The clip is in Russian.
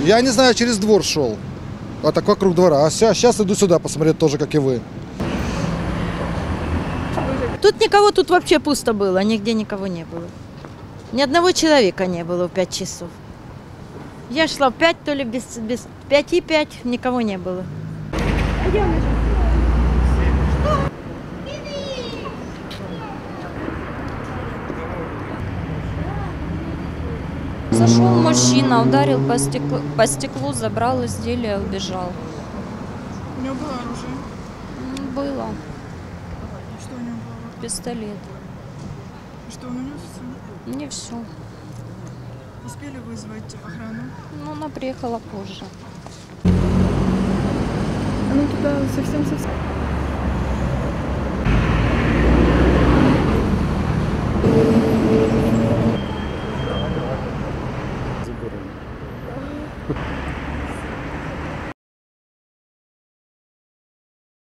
Я не знаю, через двор шел. А так вокруг двора. А сейчас иду сюда посмотреть тоже, как и вы. Тут никого, тут вообще пусто было, нигде никого не было. Ни одного человека не было в 5 часов. Я шла в 5, то ли без 5:05, никого не было. Зашел мужчина, ударил по стеклу, забрал изделие, убежал. У него было оружие? Было. Что у него было? Пистолет. Что он унес все? Не все. Успели вызвать охрану? Но она приехала позже. Ну туда совсем-совсем. Забором.